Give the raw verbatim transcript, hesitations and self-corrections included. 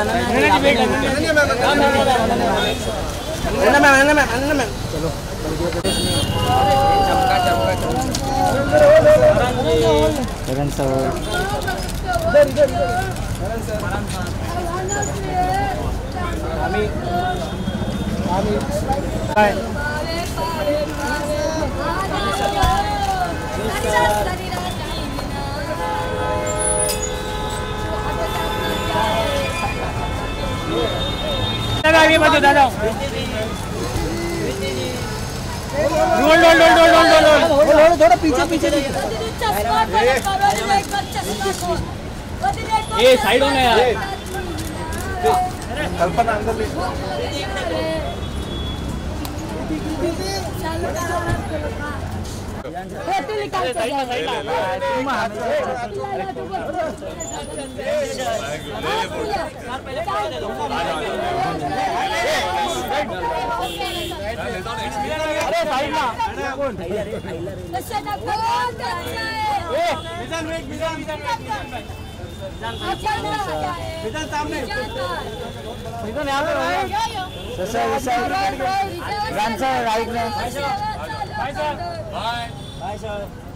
आगे बढ़ो दादा। Roll roll roll roll roll roll roll थोड़ा पीछे पीछे ये साइड होना यार। कल्पना अंदर ले। फोटो निकाल के अरे साइड ना कौन मिजान वेट मिजान मिजान मिजान सामने मिजान यहां पे sir sir run sir right में bye sir bye bye sir.